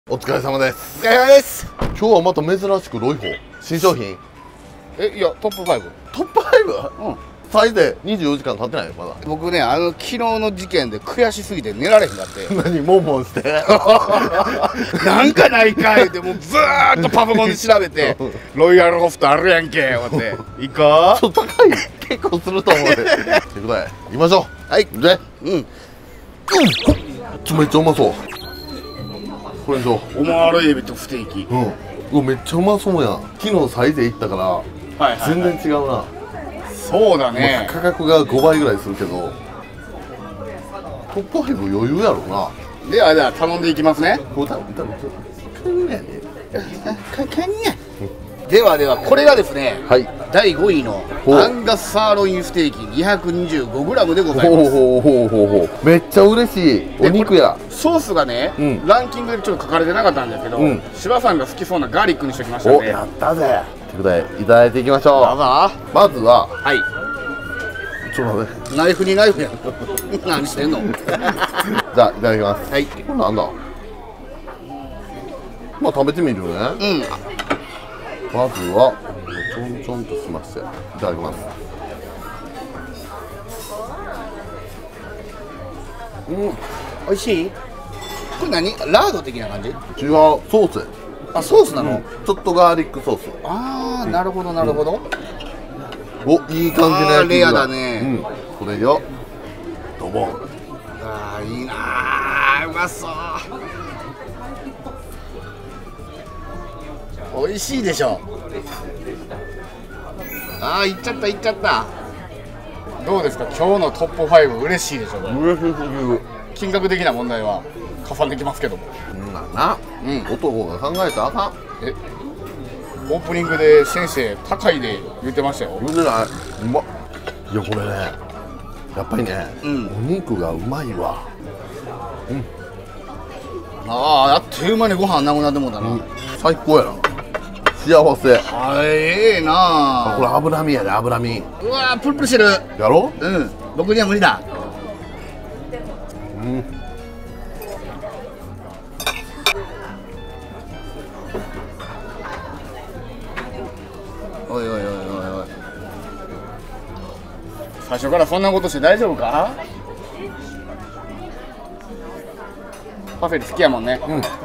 お疲れ様です。 お疲れ様です。 今日はまた珍しくロイホー新商品。 いやトップ5。 トップ 5？ うん。 最低24時間経ってないよまだ。 僕ね昨日の事件で悔しすぎて寝られへんかって何モンモンしてなんかないかいってもうずーっとパソコンで調べてロイヤルホストあるやんけ思って行こちょっと高い結構すると思うでということで行きましょう。 はいでめっちゃうまそう。これでしょ。 オマールエビとステーキ。 うわめっちゃうまそうやん。昨日サイゼ行ったから全然違うな。 そうだね。 価格が5倍ぐらいするけどトップ5余裕やろな。 では頼んでいきますね。 これ多分ではこれがですね、 はい、 第5位のアンガスサーロインステーキ 225g でございます。 ほうめっちゃ嬉しいお肉や。 ソースがね、ランキングでちょっと書かれてなかったんですけど、柴さんが好きそうなガーリックにしておきましたので。 やったぜ。ということでいただいていきましょう。まずはちょっと待って、 ナイフにナイフやん何してんのじゃあいただきます。 はい。 これなんだ。まあ食べてみるよね。まずはちょんちょんとしましていただきます。 美味しい。これ何ラード的な感じ？ 違う、ソース。 あ、ソースなの？ ちょっとガーリックソース。 ああ、なるほどなるほど。 お、いい感じね。 レアだね。 これよドボン。 ああ、いいな、うまそう。美味しいでしょ。ああ、いっちゃったいっちゃった。どうですか今日のトップ5。嬉しいでしょ。 嬉しすぎる。 金額的な問題はかさんできますけども。 男が考えたらあかん。 オープニングで先生高いで言ってましたよ。 言うてない。うまっ。いやこれねやっぱりね、お肉がうまいわ。 あっという間にご飯なくなってもうたな。 最高やな。幸せ。 ええな。 これ脂身やで、脂身。 うわプルプルしてるやろ。 僕には無理だ。おい最初からそんなことして大丈夫か。パフェ好きやもんね。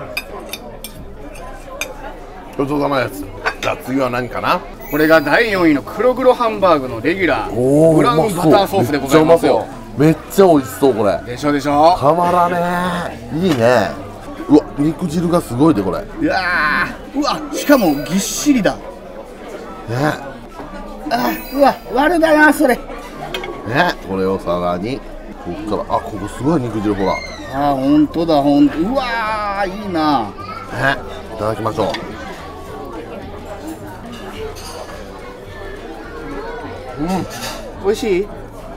ごちそうさまです。じゃあ次は何かな。 これが第4位の黒黒ハンバーグのレギュラーブラウンバターソースでございますよ。 めっちゃ美味しそう。これでしょたまらねえ。いいね。うわ肉汁がすごいでこれ。 うわしかもぎっしりだね。うわ悪だなそれね。 これをさらにここからここすごい肉汁ほら。 本当だうわいいな。 いただきましょう。 美味しい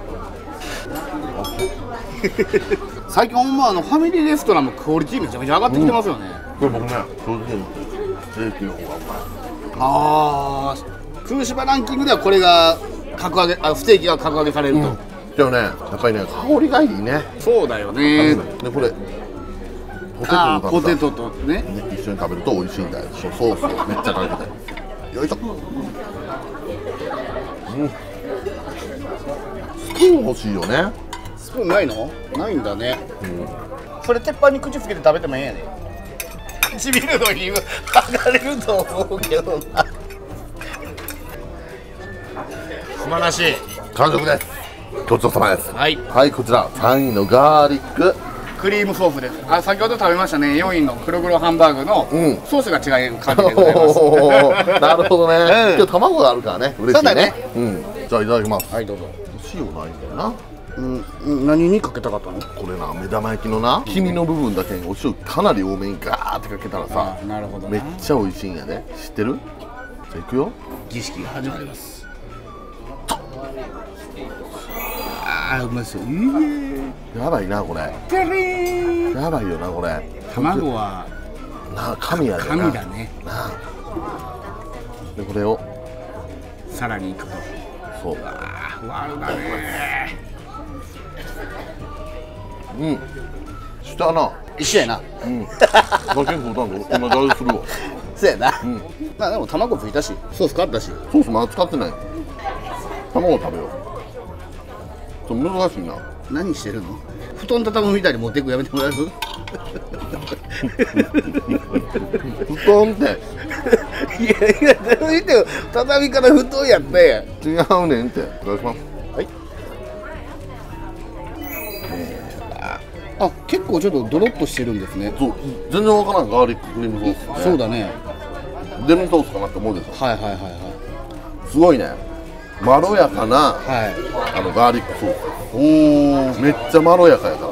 最近ファミリーレストランもクオリティめちゃめちゃ上がってきてますよね。 これ僕ね正直ステーキの方がうまい。 空芝ランキングではこれが格上げステーキが格上げされると。 でもねやっぱりね香りがいいね。 そうだよね。 でこれポテトとね一緒に食べると美味しいんだよ。ソースをめっちゃかけてよいしょ。スプーン欲しいよね。 スプーンないの？ないんだね。それ鉄板に口つけて食べてもええんやで。唇のに剥がれると思うけどな。素晴らしい。 完食です。ごちそうさまです。 はい、 こちら3位のガーリッククリームソースです。先ほど食べましたね4位の黒黒ハンバーグのソースが違う感じでございます。 なるほどね。今日卵があるからね嬉しいね。じゃあいただきます。 はいどうぞ。 塩ないんだよな。 何にかけたかったの？ これな目玉焼きのな黄身の部分だけにお塩かなり多めにガーってかけたらさ、 なるほどめっちゃ美味しいんやで。知ってる？じゃあいくよ。 儀式が始まります。うまそう。 やばいなこれ。やばいよなこれ。 卵は神やでな。 神だね。 でこれをさらにいくと。 そう。 悪だね。 ちょっ緒やな。 一緒やな。 うん。だけ食うたんぞ。今大事するわ。 そうやな。 うん。 まあでも卵ついたし、ソース変わったし。 ソースまだ使ってない。卵食べよう。ちょっと難しいな。 何してるの？布団畳むみたいに持っていくやめてもらえる？ 布団って。 いやいや、見てよ、畳から布団やって。 違うねんって。お願いします。 はい。あ、結構ちょっとドロッとしてるんですね。 そう、全然わからんガーリッククリームソース。 そうだね。 デミソースかなって思うでしょ。 はいはいはいはすごいね。まろやかな、 い。はい。 ガーリックソーおー。 ス。めっちゃまろやかやから。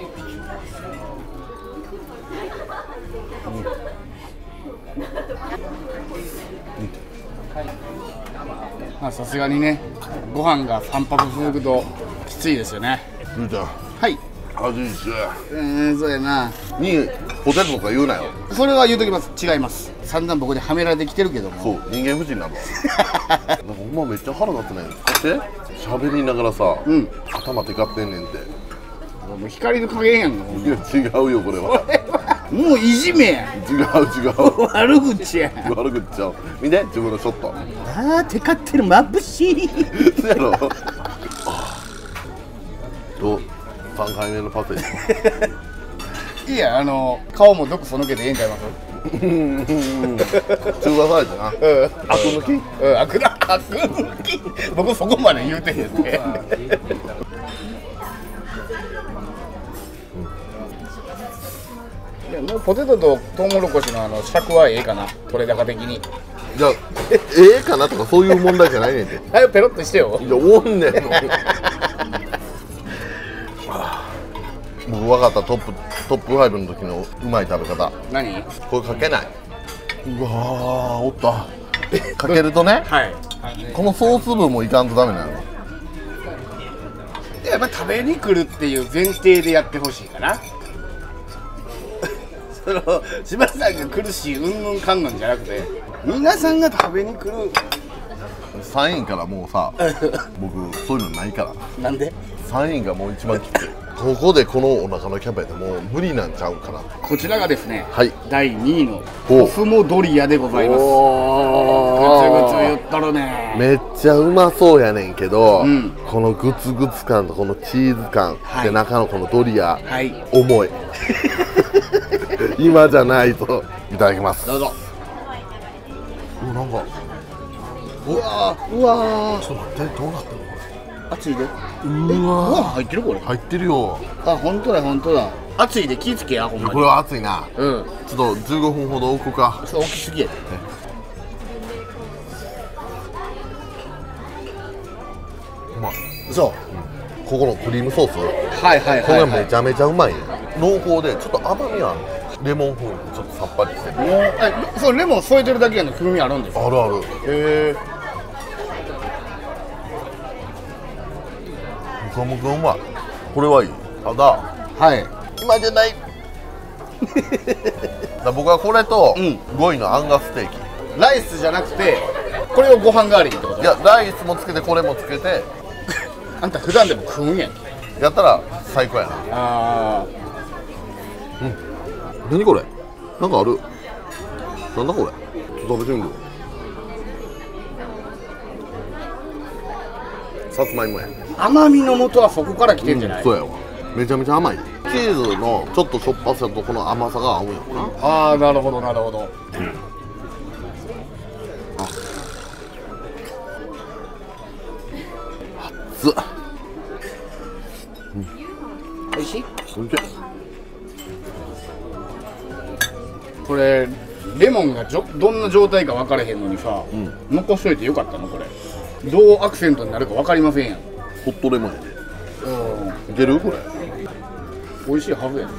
まあさすがにね、ご飯が3泊続くときついですよね。 ゆうちゃん、 はい。 味いいし。 そうやな。 に、ポテトとか言うなよ。 それは言うときます。違います。散々僕ではめられてきてるけども。 そう、人間不信なんだ。なんかお前めっちゃ腹立つねん。だって喋りながらさ、 うん頭テカってんねんって。 もう光の加減やんの。 いや違うよこれは。 もういじめやん。 違う。 悪口やん。 悪くっちゃう。見て自分のショット。 ああ、テカってる、眩しい。 そうやろ。と3回目のパセリ。 いや、顔も毒そのけでええんちゃいます。 中華サイズな。アク抜き。 アク抜き。僕そこまで言うてへんね。いや、もうポテトとトウモロコシの尺はええかな、取れ高的に。 じゃあええかなとかそういう問題じゃないねんて。 はよペロッとしてよ。 いやおんねん。僕分かった。トップ5の時のうまい食べ方。 何？ これかけない。うわーおった。かけるとね、 はい。 このソース分もいかんとダメなの。 やっぱ食べに来るっていう前提でやってほしいかな。柴田さんが苦しいうんぬんかんぬんじゃなくて、皆さんが食べに来る。 3位からもうさ、僕そういうのないから。 なんで？ 3位がもう一番きつい。ここでこのお腹のキャパやでもう無理なんちゃうかな。 こちらがですね、 はい第2位のおコスモドリアでございます。 おぐつぐつ言ったろね。 めっちゃうまそうやねんけど、 うんこのグツグツ感とこのチーズ感、 はいで中のこのドリア、 はい。 重い。今じゃないと。いただきます。 どうぞ。 なんかうわーうわちょっと待って、どうなってるのこー。熱いで。 れ。うわご飯入ってるこれ。 入ってるよ。 あ、本当だ本当だ。熱いで気ぃつけやほんまに。 これは熱いな。 うん。 ちょっと15分ほど置くか。 そう大きすぎやで。 うまい。 そう。 ここのクリームソース、 はいはいこれはいはい。 めちゃめちゃうまいね。濃厚でちょっと甘みある。レモン風味でちょっとさっぱりしてる。 もうそうレモン添えてるだけやの風味あるんですか。 あるある。 へえ。 むかむかうまい。これはいい。ただはい。 今じゃない。だ僕はこれとうん 5位のアンガスステーキ。 ライスじゃなくてこれをご飯代わりにってこと。 いやライスもつけてこれもつけてあんた普段でも食うんやん。 やったら最高やな。 あ何これ。なんかある。なんだこれ。ちょっと食べてみる。さつまいもや。 あ。甘みの元はそこから来てんじゃない。 そうやわ。めちゃめちゃ甘い。チーズのちょっとしょっぱさとこの甘さが合うんやろな。 ああ、なるほどなるほど。 ずっ。 美味しい。 おいしい。 これレモンがどんな状態か分からへんのにさ、残しといてよかったのこれ。どうアクセントになるか分かりませんやん。 ホットレモンやで。 うん。 いけるこれ。 美味しいはずやね。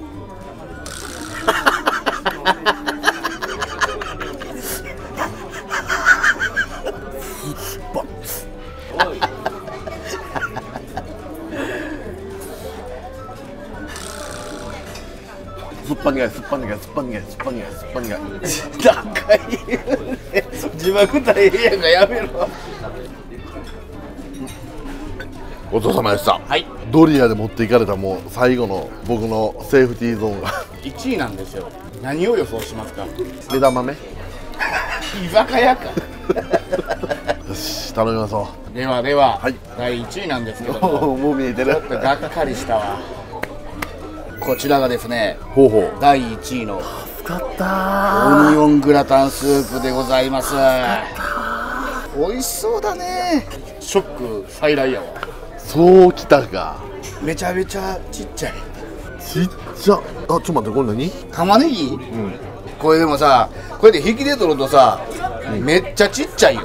すっぱ苦いすっぱ苦いすっぱ苦いすっぱ苦いすっぱ苦い。 何回言うね。字幕大変やんかやめろ。 こごちそうさまでした。 はい、 ドリアで持っていかれたもう最後の僕のセーフティーゾーンが 1位なんですよ。何を予想しますか？ 枝豆。よ居酒屋か。 し頼みましょではでは、 はい、 第1位なんですけどう。 ももう見えてる。 ちょっとがっかりしたわ。こちらがですね、 ほうほう。 第1位の使ったオニオングラタンスープでございます。美味しそうだね。ショック再来やわ。 そうきたか。 めちゃめちゃちっちゃいちっちゃ。あ、ちょっと待って、これ何？ 玉ねぎ、 うん。 これでもさ、これで引きで取るとさ、めっちゃちっちゃいよ。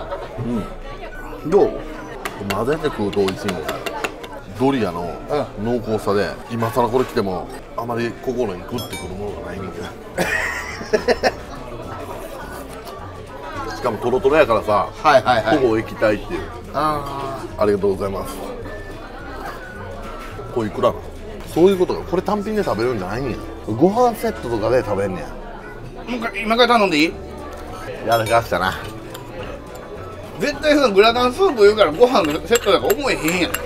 どう？ 混ぜて食うと美味しいもん。ドリアの濃厚さで、今更これ来てもあまり心にグッてくるものがないねんけど。しかもトロトロやからさ、 はいはいはい。 ほぼ液体っていう。 あありがとうございます。これいくらなの？そういうことか。これ単品で食べるんじゃないんや。ご飯セットとかで食べんねや。 もう一回今から頼んでいい？ やらかしたな。 絶対そのグラタンスープ言うからご飯のセットだから思えへんやん。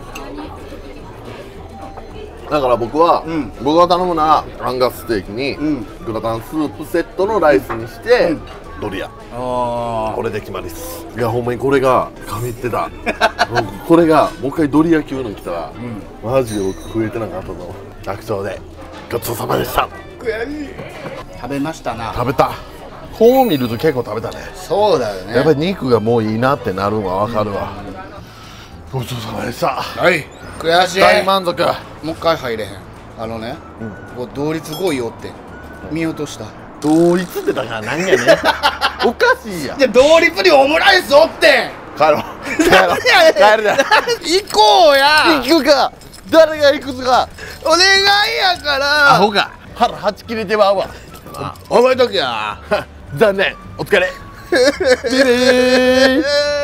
だから僕は、僕が頼むならアンガスステーキに、グラタンスープセットのライスにして、ドリア。これで決まりっす。いやほんまにこれが神ってた。これがもう一回ドリア級の来たら、マジで僕食えてなかったぞ。楽勝でごちそうさまでした。 悔しい。食べましたな。 食べた。こう見ると結構食べたね。 そうだよね。 やっぱり肉がもういいなってなるのは分かるわ。ごちそうさまでした。 はい、悔しい。 大満足。 もう一回入れへん。こう同率5位おって見落とした。 同率ってだから何やねん。おかしいやん。 じゃ同率にオムライスおってん。 帰ろう。帰ろう。帰るだ。 行こうや。 行くか。誰が行くか。 お願いやからアホか。腹はち切れてまうわ。 覚えときや。 残念。お疲れ。てれー。